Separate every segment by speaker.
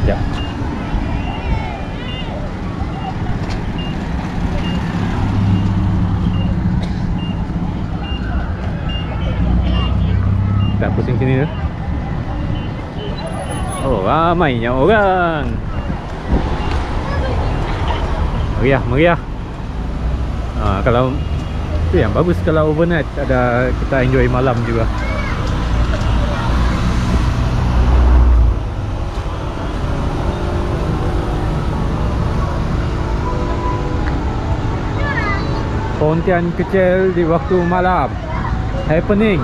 Speaker 1: Sekejap. Tak pusing sini tu. Oh, ramainya orang. Meriah, meriah. Kalau tu yang bagus kalau overnight, ada kita enjoy malam juga. Pontian kecil di waktu malam. Happening.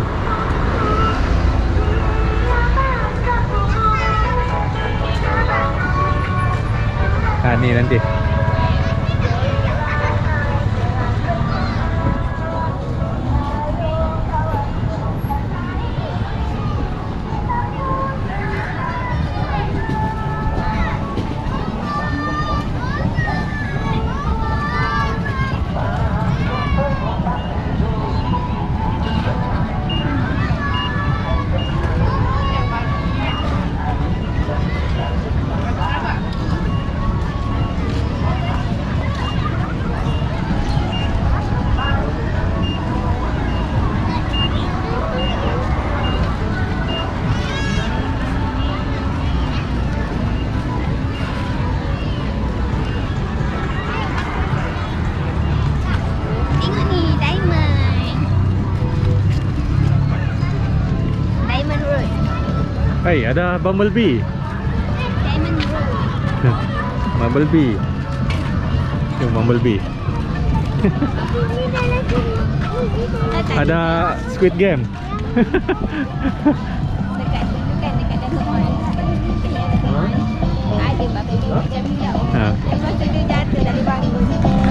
Speaker 1: Ni nanti. Hey, ada Bumblebee.
Speaker 2: Diamond Road.
Speaker 1: Bumblebee. Itu Bumblebee. Ada Squid Game.
Speaker 2: Dekat dulu kan, dekat dalam mall. Ada Bumblebee macam ni tau. Lepas tu dia jatuh dari bangun.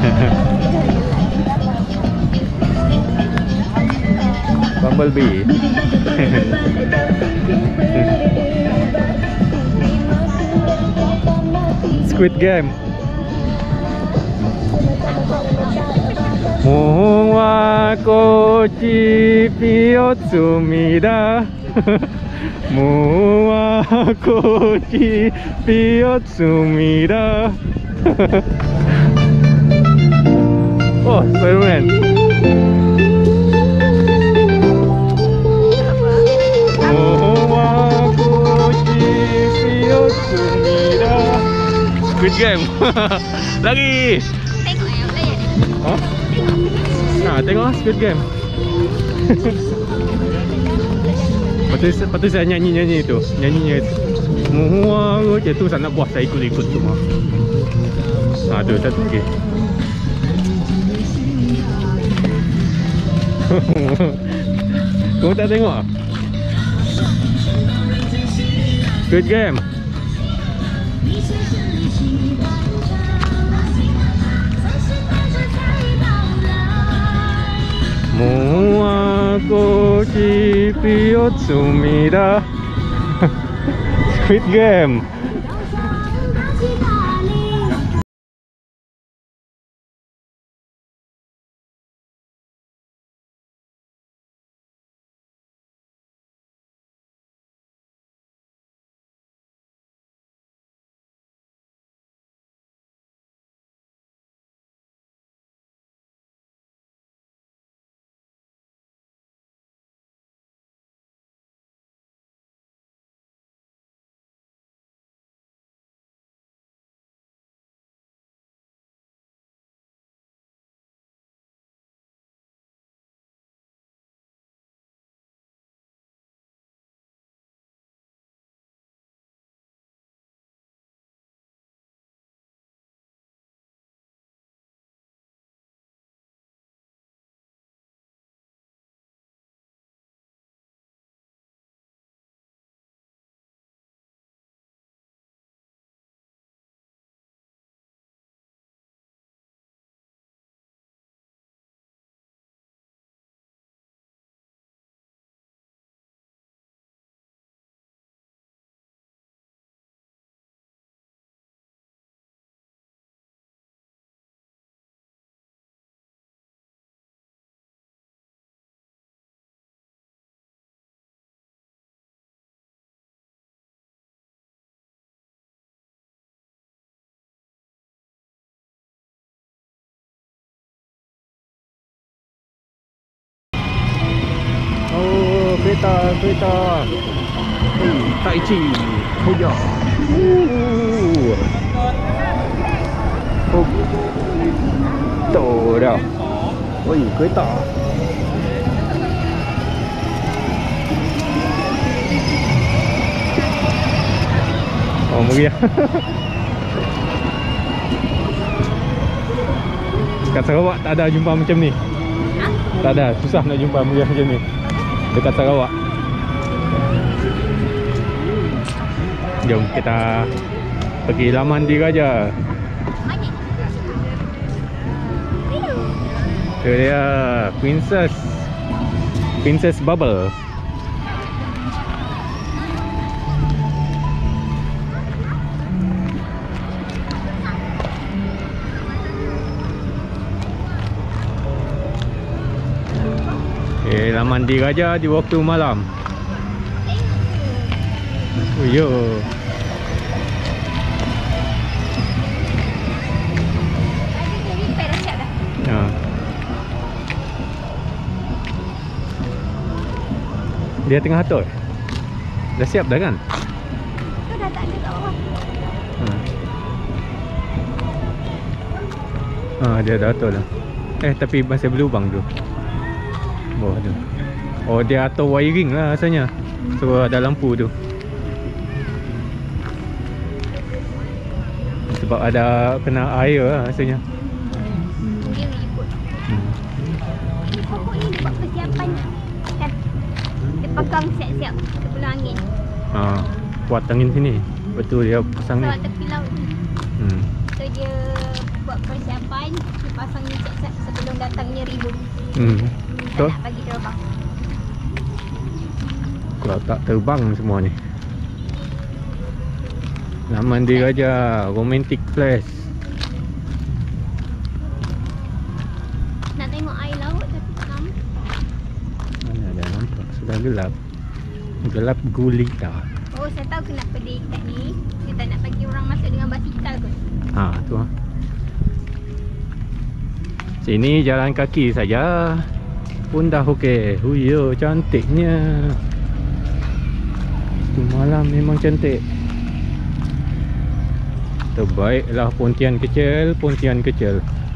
Speaker 1: Bumblebee. Squid Game. Mohon wa kochi piyotsumida. Mohon wa kochi piyotsumida. Oh, Spider-Man. Squid Game. Lagi.
Speaker 2: Tengok yang layan ni.
Speaker 1: Oh?
Speaker 2: Tengok.
Speaker 1: Tengok Squid Game. Lepas tu saya nyanyi-nyanyi tu. Nyanyinya itu. Muah, je tu saya nak buat, saya ikut-ikut semua. Tu satu lagi. Kau tak tengok? Squid Game. Mohon kochi piyotsumida. Squid Game. kereta. Tai Chi. Huja. Oh. Tu dah. Oi, kereta. Oh, meriah. Dekat Sarawak tak ada jumpa macam ni. Tak ada, susah nak jumpa meriah macam ni dekat Sarawak. Jom kita pergi Laman Diraja. Itu dia Princess Bubble. Laman Diraja di waktu malam. Oh yo. Ha. Dia tengah atur. Dah siap dah kan?
Speaker 2: Tu dah tak ada kat bawah.
Speaker 1: Dia dah atur dah. Tapi masih berlubang tu. Bawah tu. Oh, dia atur wiring lah rasanya. So ada lampu tu. Sebab ada kena air lah rasanya.
Speaker 2: Dia ikut. Ini pokok ni dia buat persiapan kan. Dia pegang siap-siap sebelum angin.
Speaker 1: Kuat angin sini. Betul dia pasang ni.
Speaker 2: Soal tepi laut ni. So dia buat persiapan, dia pasang ni siap-siap sebelum datangnya ribut. Tak nak bagi terbang.
Speaker 1: Kalau tak terbang semua ni. Laman Diraja, romantic place.
Speaker 2: Nak tengok air laut tapi tak nampak.
Speaker 1: Mana ada nampak, sudah gelap. Gelap gulita.
Speaker 2: Oh, saya tahu kenapa dia ikat ni. Dia tak nak bagi orang masuk dengan basikal kot.
Speaker 1: Tu lah. Sini jalan kaki saja pun dah okey. Huyo, cantiknya. Tu malam memang cantik. Terbaiklah Pontian kecil, Pontian kecil.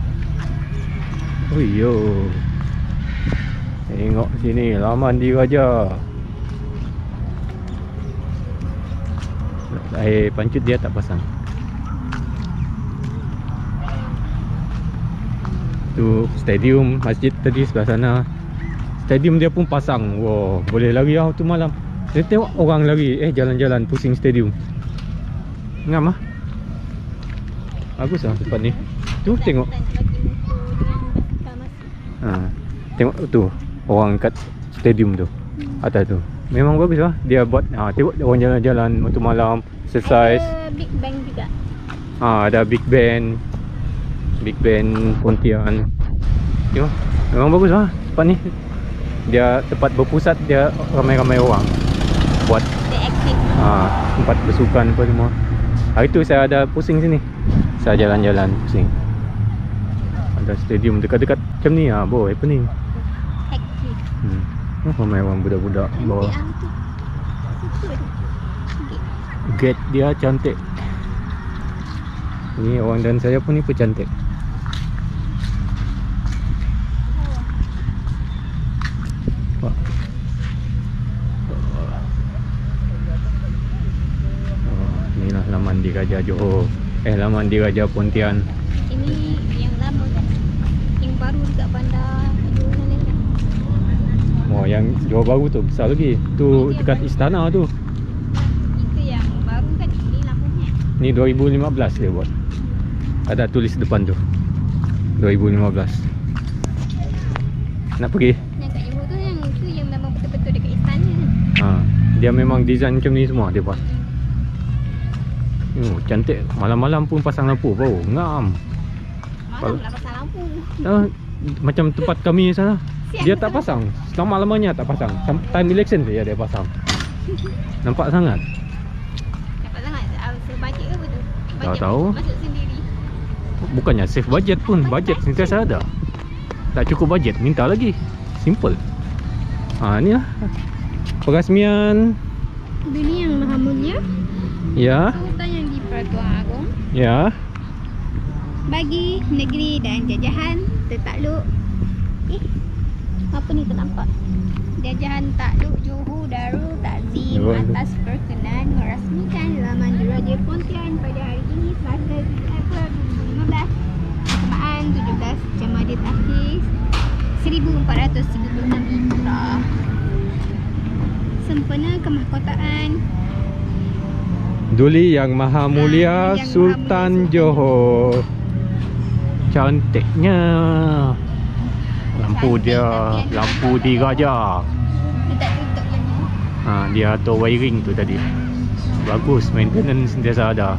Speaker 1: Huyo. Tengok sini Laman Diraja. Air pancut dia tak pasang. Tu stadium masjid tadi sebelah sana. Stadium dia pun pasang. Wow, boleh lari lah tu malam. Dia tengok orang lari jalan-jalan pusing stadium. Ngam ah. Bagus lah tempat ni. Tu tengok. Tengok tu orang kat stadium tu. Atas tu. Memang bagus lah. Dia buat tengok orang jalan-jalan waktu malam, exercise.
Speaker 2: Ada Big Bang juga.
Speaker 1: Ada Big Band. Big Band Pontian. Tengok. Memang bagus lah tempat ni. Dia tempat berpusat, dia ramai-ramai orang buat
Speaker 2: Dia aktif.
Speaker 1: tempat bersukan apa semua. Hari tu saya ada pusing sini. Saya jalan-jalan pusing. Ada stadium dekat-dekat macam ni boh happening.
Speaker 2: Aktif.
Speaker 1: Ramai orang budak-budak bawah.
Speaker 2: Situ tu.
Speaker 1: Gate dia cantik. Ni orang dan saya pun ni pun cantik. Inilah Laman Diraja Johor. Laman Diraja Pontian.
Speaker 2: Ini yang lama kan. Yang baru dekat bandar Johor sana kan.
Speaker 1: Oh, yang Johor baru tu besar lagi. Tu dekat istana tu.
Speaker 2: Itu yang baru kan. Ini lampunya.
Speaker 1: Ni 2015 dia buat. Ada tulis depan tu 2015. Nak pergi?
Speaker 2: Yang kat Johor tu yang memang betul-betul dekat istana.
Speaker 1: Dia memang design macam ni semua dia buat. Cantik. Malam-malam pun pasang lampu bau. Ngam.
Speaker 2: Malam lah pasang lampu.
Speaker 1: Macam tempat kami sana. Dia tak pasang. Selama-lamanya tak pasang. Time election saja dia pasang. Nampak sangat.
Speaker 2: Nampak sangat. Sebudget ke betul?
Speaker 1: Tak tahu.
Speaker 2: Masuk sendiri.
Speaker 1: Bukannya save budget pun. Budget sentiasa ada. Tak cukup budget minta lagi. Simple. Ni lah. Peresmian.
Speaker 2: Bini yang Maha Mulia
Speaker 1: Ya.
Speaker 2: Sultan yang di Pertuan Agong
Speaker 1: Ya.
Speaker 2: bagi negeri dan jajahan tertakluk. Apa ni ternampak? Jajahan takluk Johor Darul Takzim atas perkenan merasmikan Laman Diraja Pontian pada hari ini Selasa 7 April 2015 bersamaan 17 Jamadil Akhir 1436 Hijrah. Sempena kemahkotaan
Speaker 1: Duli Yang Maha Mulia
Speaker 2: Yang
Speaker 1: Sultan
Speaker 2: Maha Mulia
Speaker 1: Johor. Cantiknya. Lampu
Speaker 2: Cantik,
Speaker 1: dia,
Speaker 2: tapi yang
Speaker 1: lampu
Speaker 2: nampak
Speaker 1: diraja.
Speaker 2: dia tak tutup yang ni.
Speaker 1: Dia atur wiring tu tadi. Bagus, maintenance sentiasa ada.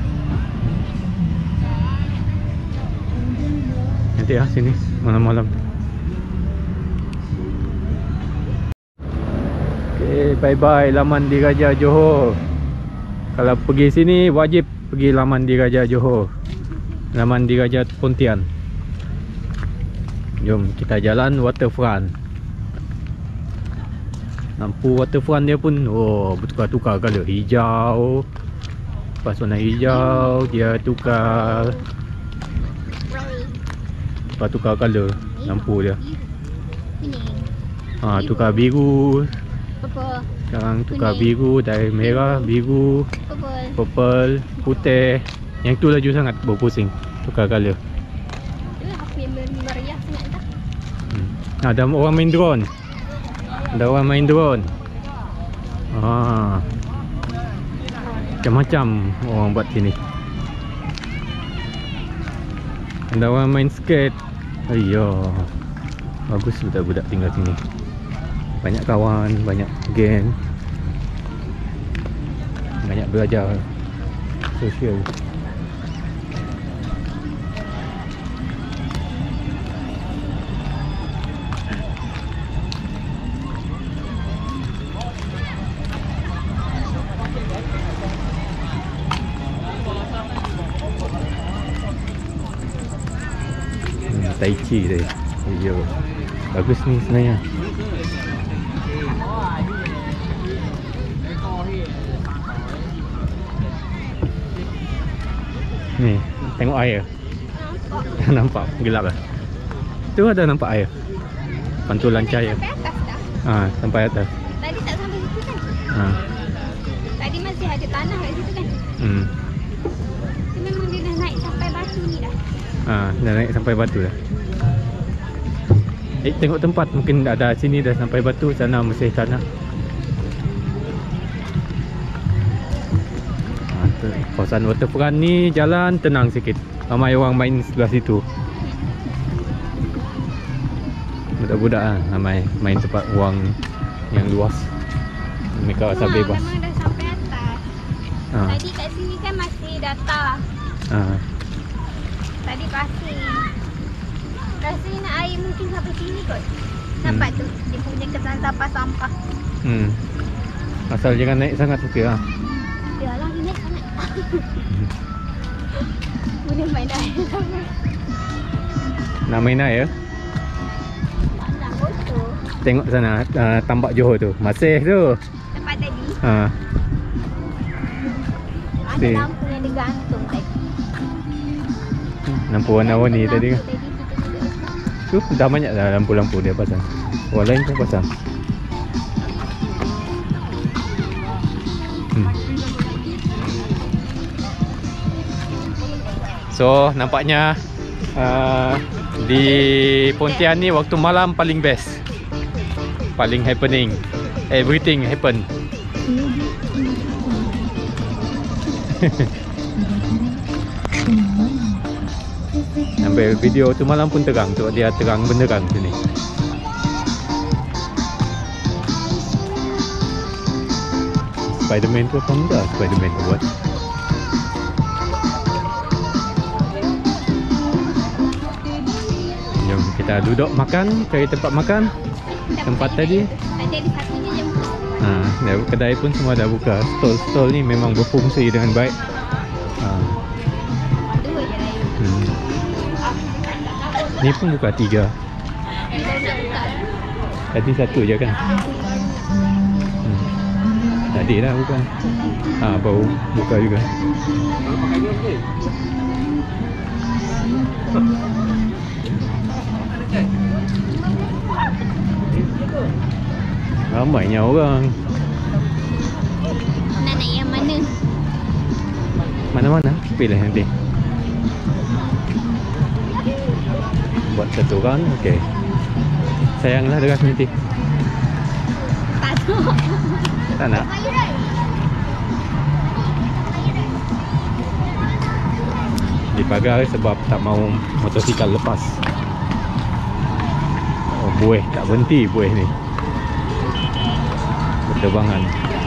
Speaker 1: Nanti sini malam-malam. Okay, bye-bye Laman Diraja Johor. Kalau pergi sini wajib pergi Laman Diraja Johor. Laman Diraja Pontian. Jom kita jalan waterfront. Lampu waterfront dia pun bertukar-tukar color. Hijau. Lepas warna hijau dia tukar. Lepas tukar color lampu dia.
Speaker 2: Ini
Speaker 1: Tukar biru.
Speaker 2: purple,
Speaker 1: Sekarang tukar
Speaker 2: Kuning.
Speaker 1: biru dari merah, biru,
Speaker 2: purple.
Speaker 1: purple, putih. Yang tu laju sangat berpusing. Tukar color.
Speaker 2: Itulah apa yang meriah sangat tak?
Speaker 1: Ada orang main drone. Ada orang main drone. Macam-macam orang buat sini. Ada orang main skate. Ayyo. Bagus budak-budak tinggal sini. Banyak kawan, banyak geng. Banyak belajar sosial. Tai Chi tadi. Ayyo. Bagus ni sebenarnya. Ni, tengok air. Nampak gelap lah. Tu ada nampak air. Pantulan cahaya.
Speaker 2: Sampai atas dah.
Speaker 1: Sampai atas.
Speaker 2: Tadi tak sampai situ kan? Tadi masih ada tanah kat situ kan? Itu memang dia dah naik sampai batu ni dah.
Speaker 1: Dah naik sampai batu dah. Tengok tempat. Mungkin ada sini dah sampai batu. Sana masih tanah. Kawasan waterfront ni jalan tenang sikit. Ramai orang main sebelah situ. Budak-budak ramai main tempat ruang yang luas. Mereka rasa bebas.
Speaker 2: Memang dah sampai atas. Tadi kat sini kan masih datar. Tadi pasir. Rasanya nak air mungkin sampai sini kot. Nampak tu dia punya kesan sampah-sampah.
Speaker 1: Asal jangan naik sangat okey lah.
Speaker 2: Yalah dia naik sangat. Boleh main air sampai.
Speaker 1: Nak main air?
Speaker 2: Nak kotor.
Speaker 1: Tengok sana tambak Johor tu. Masih tu.
Speaker 2: Tempat tadi.
Speaker 1: Ha.
Speaker 2: Ada lampu yang digantung tadi.
Speaker 1: Lampu warna-warni tadi kan. Tu dah banyak dah lampu-lampu dia pasang. Orang lain pun pasang. So nampaknya di Pontian ni waktu malam paling best. Paling happening. Everything happen. Sampai video tu malam pun terang. Sebab dia terang benderang sini. Spiderman tu apa mudah Spiderman tu buat. Jom kita duduk makan. Cari tempat makan. Tempat tadi
Speaker 2: Tadi ada satunya je.
Speaker 1: kedai pun semua dah buka. Stall-stall ni memang berfungsi dengan baik.
Speaker 2: Dua je lain.
Speaker 1: Ni pun buka 3.
Speaker 2: Dia dah buka.
Speaker 1: Tadi 1 je kan. Tadi dah buka. Baru buka juga.
Speaker 3: Kalau pakai ni okey.
Speaker 1: Ramainya orang.
Speaker 2: Nak naik yang mana?
Speaker 1: Mana-mana pilih nanti. Buat satu orang, okey. Sayanglah deras nanti.
Speaker 2: Tak tahu.
Speaker 1: Tak nak. Dipagar sebab tak mau motosikal lepas. Oh, buih tak berhenti buih ni. Berterbangan.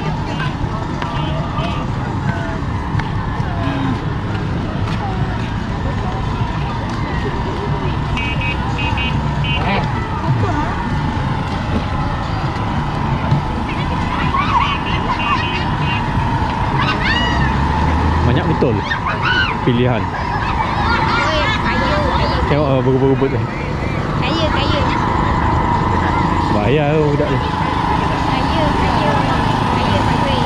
Speaker 1: Banyak betul pilihan.
Speaker 2: Oi, kayu.
Speaker 1: Tengok berebut-berebut ni.
Speaker 2: Kayu.
Speaker 1: Bahaya tu budak ni.
Speaker 2: Kayu bagus.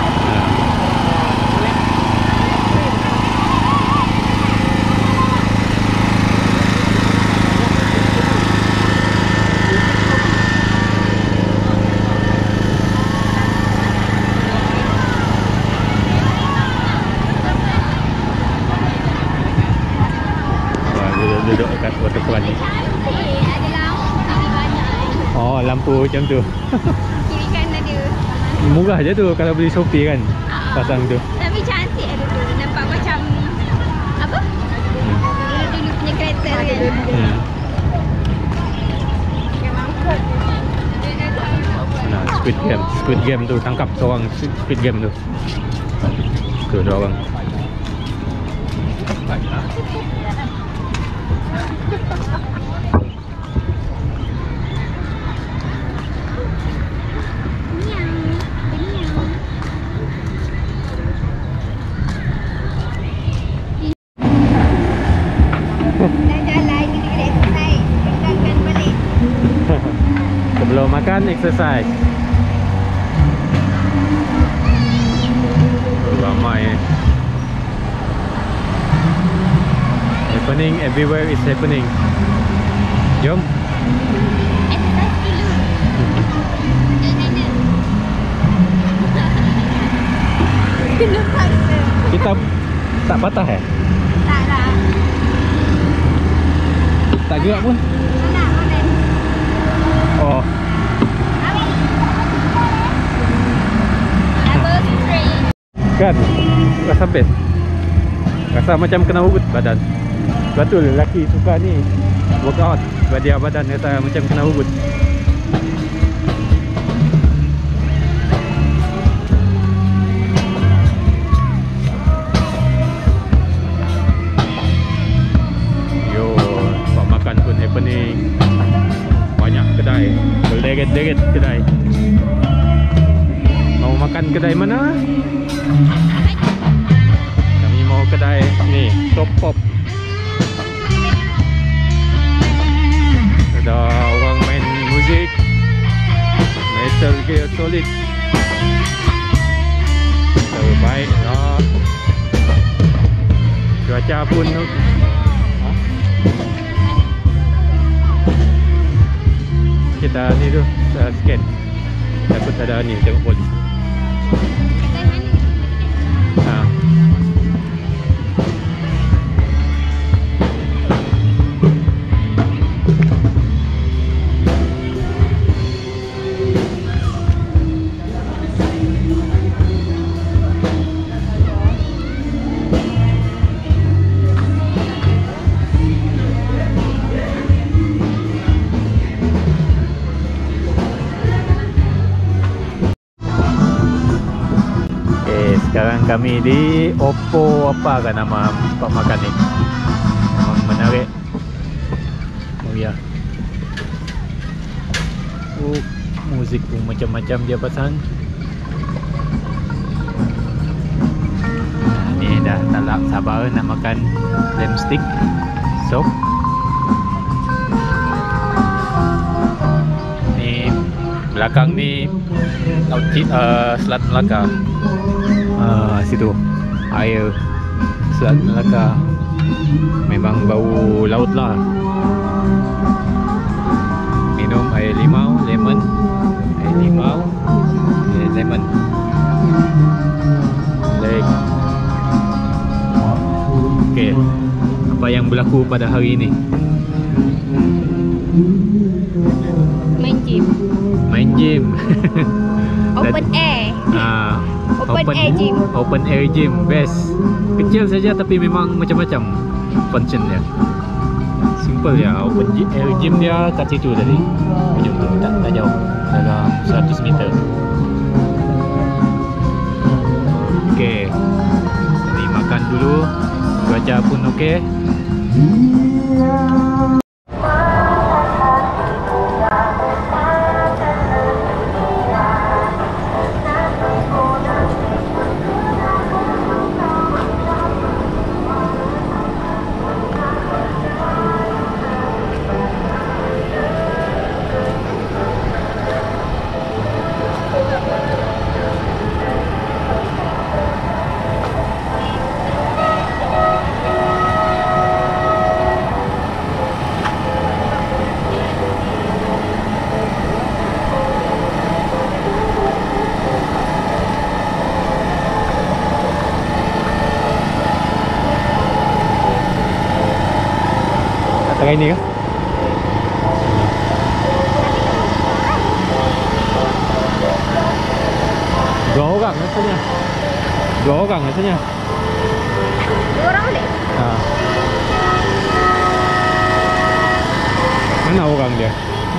Speaker 1: Duduk kat waterfront ni.
Speaker 2: Ada lampu sini banyak.
Speaker 1: Oh, lampu macam tu.
Speaker 2: Kiri kanan dia.
Speaker 1: Murah je tu kalau beli Shopee kan. Pasang tu.
Speaker 2: Tapi cantik ada tu. Nampak macam apa? Dulu punya kereta kan.
Speaker 1: Nah, Squid Game tu tangkap seorang Squid Game tu. Tu dua orang.
Speaker 2: Dah jalan kita kena exercise. Tegakkan balik.
Speaker 1: Sebelum makan exercise. Ramai. Happening everywhere is happening. Jom.
Speaker 2: Exercise dulu. Kena paksa.
Speaker 1: Kita tak patah
Speaker 2: Tak lah.
Speaker 1: Tak gerak pun.
Speaker 2: Mana?
Speaker 1: Oh,
Speaker 2: Level 3.
Speaker 1: kan. Rasa best. Rasa macam kena urut badan. Betul lelaki suka ni workout sebab dia badan rasa macam kena urut. Yo, tempat makan pun happening. Banyak kedai, berderet-deret kedai. Mau makan kedai mana? Kami mau kedai ni, Top Pop. Ada orang main muzik, Metal Gear Solid. Terbaik lah. Cuaca pun kita ni tu scan. Takut ada ni tengok polis. Ha. Sekarang kami di Oppo apa kan nama tempat makan ni. Memang menarik. Oh ya. Muzik pun macam-macam dia pasang. Ni dah tak sabar nak makan lamb stick. Ni belakang ni Selat Melaka. Situ air Selat Melaka. Memang bau laut lah. Minum air limau, lemon. Air limau, air lemon. Lake. Okey. Apa yang berlaku pada hari ini?
Speaker 2: Main gym.
Speaker 1: Main gym.
Speaker 2: Open air. Open air gym.
Speaker 1: Open air gym, best. Kecil saja tapi memang macam-macam function dia. Simple ya. Open air gym dia kat situ tadi. Ujung tu tak jauh. Dalam 100 meter. Okey. Ni makan dulu. Cuaca pun okey. Tengah ini ke? Dua orang rasanya. Dua orang rasanya.
Speaker 2: Dua orang boleh?
Speaker 1: Mana orang dia?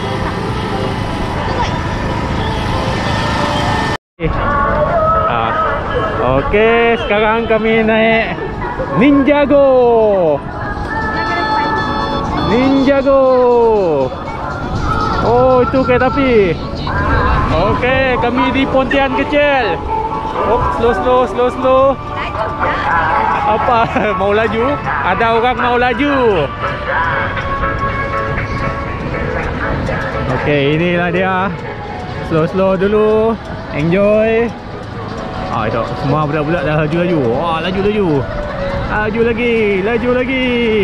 Speaker 1: Okey, sekarang kami naik Ninjago. Ninjago. Oh, itu kereta api. Okey, kami di Pontian kecil. Oh, slow. Apa? Mau laju? Ada orang mau laju. Okey, inilah dia. Slow dulu. Enjoy. Itu semua budak-budak dah laju-laju. Wah, laju. Laju lagi.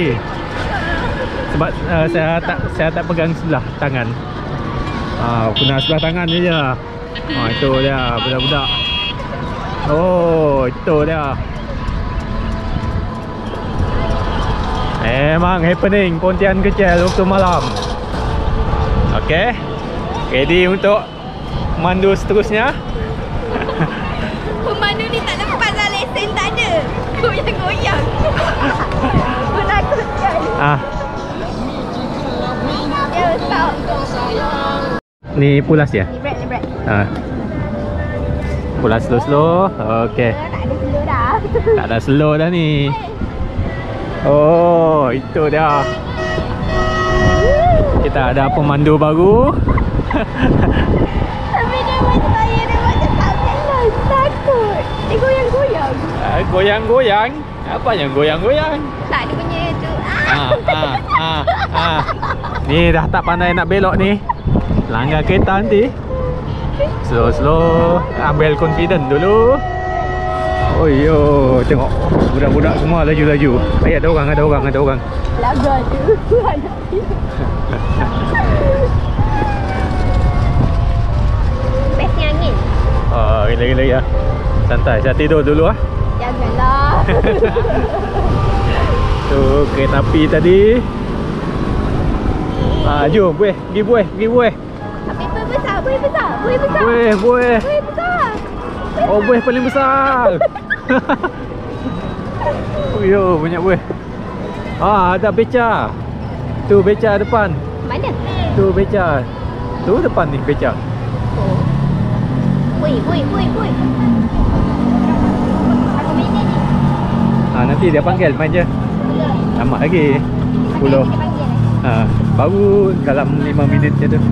Speaker 1: Sebab saya tak pegang sebelah tangan. Guna sebelah tangan je. Itu dia budak-budak. Oh, itu dia. Memang happening Pontian kecil waktu malam. Okey. Ready untuk mandu seterusnya?
Speaker 2: Pemandu ni tak lepas dah lesen tak ada. Goyang-goyang. Menakutkan. Ya, stop.
Speaker 1: Ni pulas ya?
Speaker 2: Ni bread.
Speaker 1: Pulas slow. Okey.
Speaker 2: Tak ada slow dah.
Speaker 1: Tak ada slow dah ni. Oh, itu dia. Kita ada pemandu baru.
Speaker 2: Tapi dia macam saya, dia macam tak balance. Takut. Dia goyang-goyang.
Speaker 1: Goyang-goyang? Apa yang goyang-goyang?
Speaker 2: Tak, dia punya tu.
Speaker 1: Ni dah tak pandai nak belok ni. Langgar kereta nanti. Slow. Ambil confident dulu. Oh yo, tengok budak-budak semua laju-laju. Ada orang.
Speaker 2: Laga tu. Best angin.
Speaker 1: Gila ya. Santai, saya tidur dulu ah.
Speaker 2: Janganlah.
Speaker 1: Tu kereta api tadi. Jom pergi buih.
Speaker 2: Tapi buih besar.
Speaker 1: Buih. Oh, buih paling besar. Oh yo, banyak buih. Ada beca. Tu beca depan.
Speaker 2: Mana?
Speaker 1: Tu beca. Tu depan ni beca.
Speaker 2: Oh. Buih. Aku main ni.
Speaker 1: Nanti dia panggil main je. Lama lagi. 10.
Speaker 2: Dia panggil.
Speaker 1: Baru dalam 5 minit je tu.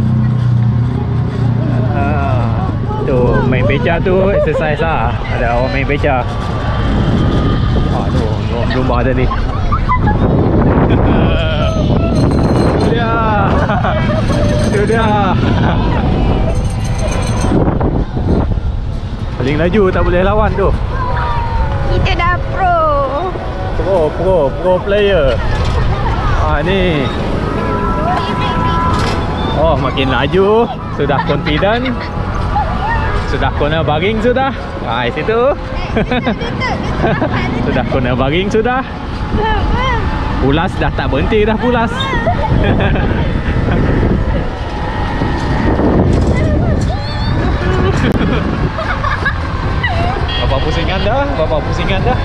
Speaker 1: Tu main beca tu exercise lah. Ada orang main beca. Tu lumba tadi. Itu dia. paling laju, tak boleh lawan tu.
Speaker 2: Kita dah pro.
Speaker 1: Pro player. Ni. Oh, makin laju. Sudah confident. Sudah kena baring sudah. Situ. Sudah kena baring sudah. Pulas dah tak berhenti dah pulas. Bapak pusingan dah.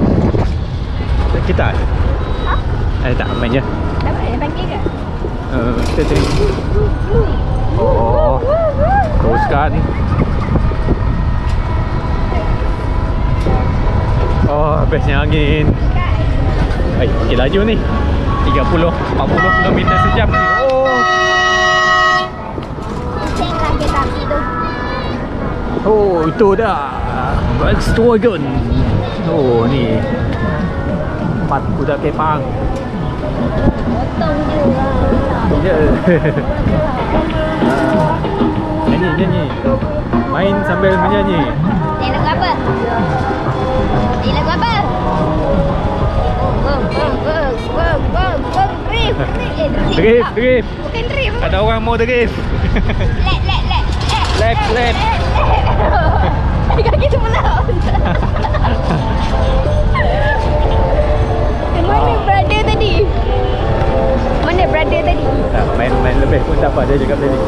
Speaker 1: Kita tak main je.
Speaker 2: Dapat dia panggil ke?
Speaker 1: Kita tadi. Oh, teruskan. Oh, bestnya angin. Makin laju ni. 30-40 km sejam ni.
Speaker 2: Pusinglah kereta api tu.
Speaker 1: Oh, itu dah Volkswagen. Oh, ni 4 kuda kepang.
Speaker 2: Potong je.
Speaker 1: Nyanyi. Main sambil menyanyi.
Speaker 2: Ni lagu apa?
Speaker 1: Drift.
Speaker 2: Bukan drift.
Speaker 1: Ada orang mau drift. Lep.
Speaker 2: Kaki sebelah. Mana brother tadi?
Speaker 1: Tak, main lebih pun tak apa, dia cakap tadi.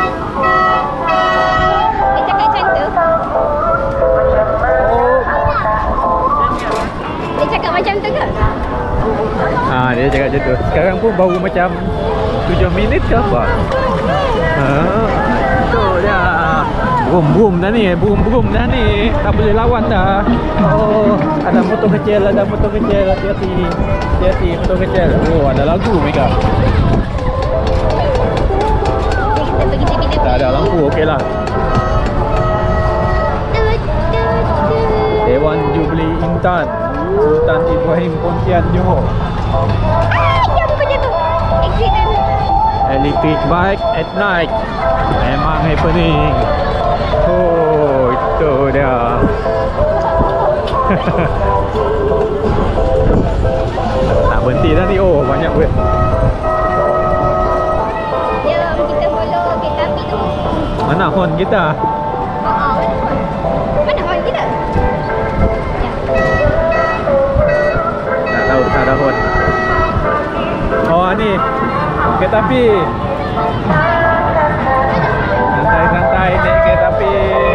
Speaker 2: Dia cakap macam tu. Dia cakap macam tu ke?
Speaker 1: Dia cakap macam tu. Sekarang pun baru macam 7 minit ke apa? Tu dia. Brum dah ni. Tak boleh lawan dah. Oh, ada motor kecil. Hati-hati motor kecil. Oh, ada lagu mereka.
Speaker 2: Kita pergi tepi-tepi.
Speaker 1: Tak ada lampu, okeylah. Dewan Jubli Intan, Sultan Ibrahim Pontian Johor.
Speaker 2: Apa macam tu? Accident.
Speaker 1: Electric bike at night. Memang happening. Oh, itu dia. Tak berhenti dah ni. Oh, banyak weh.
Speaker 2: Jom kita follow kereta api tu.
Speaker 1: Mana horn kita?
Speaker 2: Mana horn kita?
Speaker 1: Tak tahu, tak ada horn. Oh, ni kereta api. Santai-santai naik kereta api.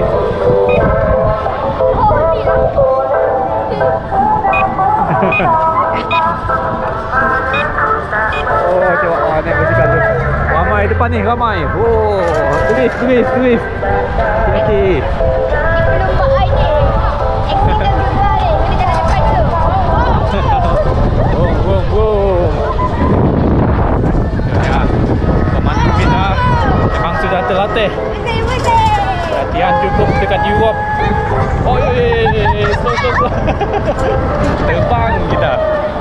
Speaker 1: Oh, coba naik basikal tu. Ramai depan ni, ramai. Oh, tulis. Hati-hati.
Speaker 2: Belum buat air ni. Accident juga ni. Mana jalan depan dulu.
Speaker 1: Boom. Ya, pemandu kita memang sudah terlatih.
Speaker 2: Betul.
Speaker 1: Latihan cukup dekat Europe. Oh, slow. Terbang kita.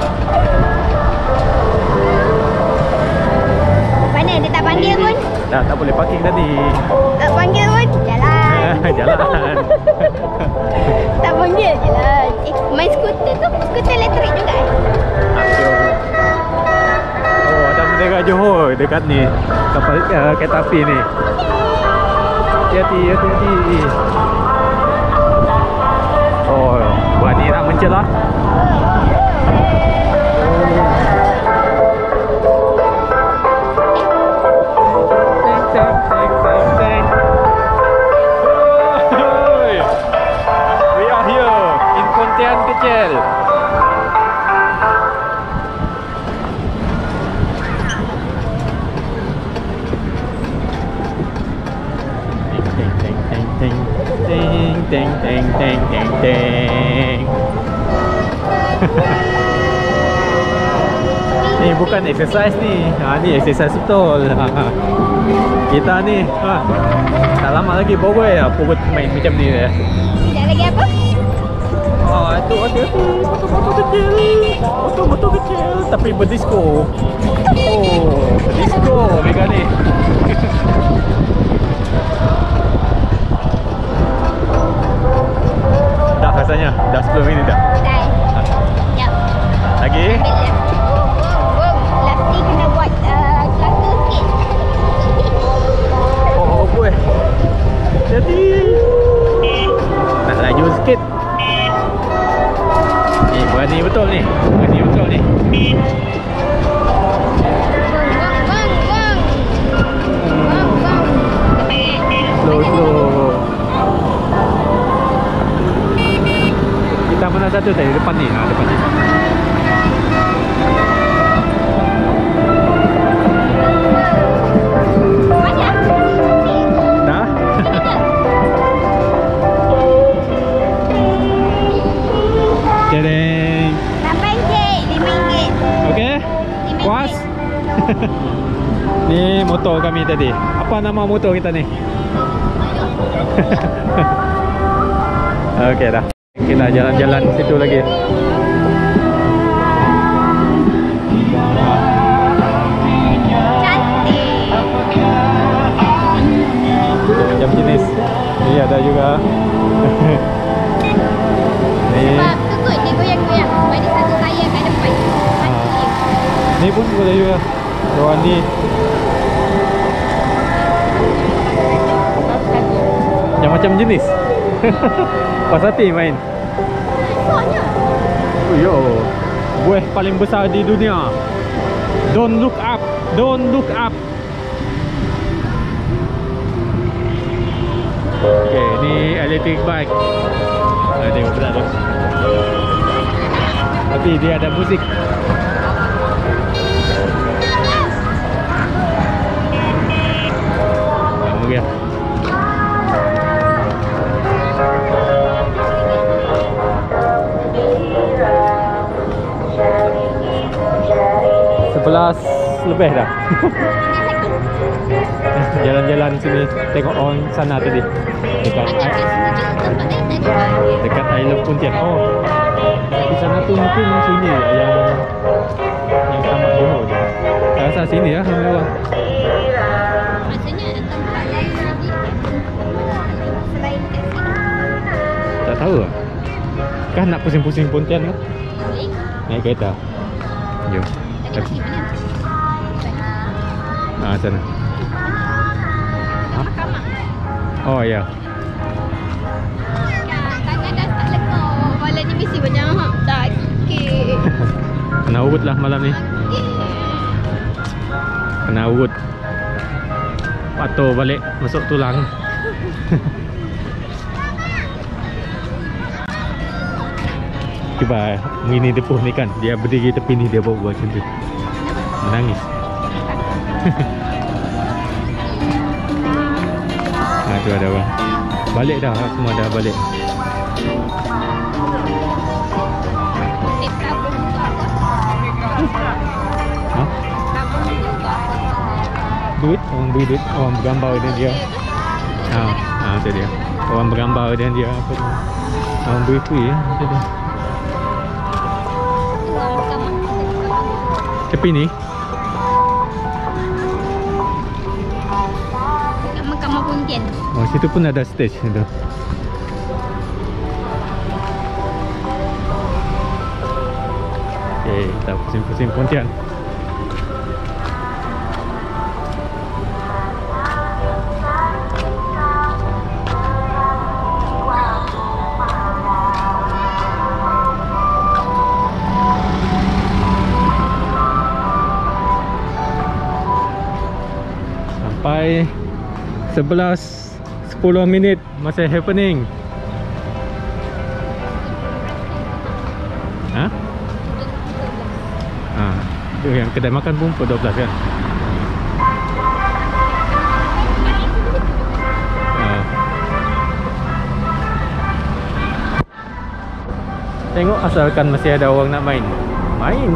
Speaker 2: Mana dia tak panggil pun?
Speaker 1: Dah tak boleh parking tadi.
Speaker 2: Tak panggil pun? Jalan.
Speaker 1: Jalan.
Speaker 2: Tak panggil je lah. Main skuter tu, skuter elektrik juga
Speaker 1: Oh, ada bendera Johor dekat ni. Kapal kereta api ni. Hati-hati. Oh, berani nak mencelah. Teng. We are here in Pontian kecil. Teng. Ni bukan exercise ni. Ni exercise betul. Kita ni tak lama lagi Bogor perut main macam ni ya.
Speaker 2: Sekejap lagi apa?
Speaker 1: Itu hati-hati. Motor kecil tapi berdisko. Oh, berdisko mereka ni. rasanya? Dah 10 minit dah.
Speaker 2: Dah. Jap.
Speaker 1: Lagi?
Speaker 2: Ambil left. Left ni kena buat kelakar sikit.
Speaker 1: Oh, boleh. Jadi nak laju sikit. Ni berani betul ni. Berani betul ni. Slow. Kita mana satu tadi depan ni. Ha, depan ni. Dah? Tadang.
Speaker 2: Sampai RM5.
Speaker 1: Okey? Puas? Ni motor kami tadi. Apa nama motor kita ni? Okey dah. Kita jalan-jalan situ lagi.
Speaker 2: Cantik.
Speaker 1: Jam jenis. Ni ada juga. Ni.
Speaker 2: Sebab tu kot dia goyang-goyang. Bagi satu tayar kat depan. Cantik.
Speaker 1: Ni pun boleh juga. Kawan ni. Yang macam jenis. Pas hati main.
Speaker 2: Soalnya.
Speaker 1: Oh yo. Buah paling besar di dunia. Don't look up. Don't look up. Okay, ni electric bike. Tengok berat tu. Tapi dia ada musik. Okay. Lebih dah. Jalan-jalan sini tengok orang sana tadi. Dekat I Love Pontian. Oh. Di sana tu mungkin sunyi yang tamat Johor je. Saya rasa sini lah ramai orang.
Speaker 2: Maksudnya ada tempat lain lagi selain kat sini.
Speaker 1: Tak tahu lah. Kan nak pusing-pusing Pontian kan?
Speaker 2: Boleh.
Speaker 1: Naik kereta. Jom.
Speaker 2: Tadi pergi mana?
Speaker 1: Sana.
Speaker 2: Mahkamah.
Speaker 1: Oh ya.
Speaker 2: Tangan dah tak lekor. Kepala ni mesti banyak sakit.
Speaker 1: Kena urut lah malam ni. Kena urut. Patuh balik masuk tulang. Cuba Winnie the Pooh ni kan, dia berdiri tepi ni, dia buat macam tu. Menangis. Tu ada orang. Balik dah, semua dah balik. Ha? Duit, orang beri duit, orang bergambar dengan dia. Itu dia. Orang bergambar dengan dia apa tu? Orang beri free ya, macam tu. Tepi ni.
Speaker 2: Mahkamah Pontian.
Speaker 1: Oh, situ pun ada stage tu. Okey, kita pusing-pusing Pontian. Sampai 11:10 minit masih happening. Ha? Tu yang kedai makan pun pukul 12 kan? Tengok asalkan masih ada orang nak main. Main.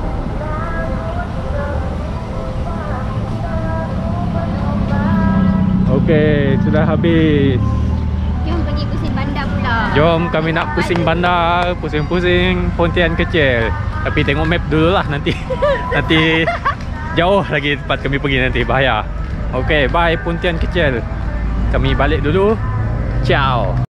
Speaker 1: Okey, sudah habis.
Speaker 2: Jom pergi pusing bandar pula.
Speaker 1: Jom kami nak pusing bandar, pusing-pusing Pontian kecil. Tapi tengok map dulu lah nanti. Nanti jauh lagi tempat kami pergi nanti, bahaya. Okey, bye Pontian kecil. Kami balik dulu. Ciao.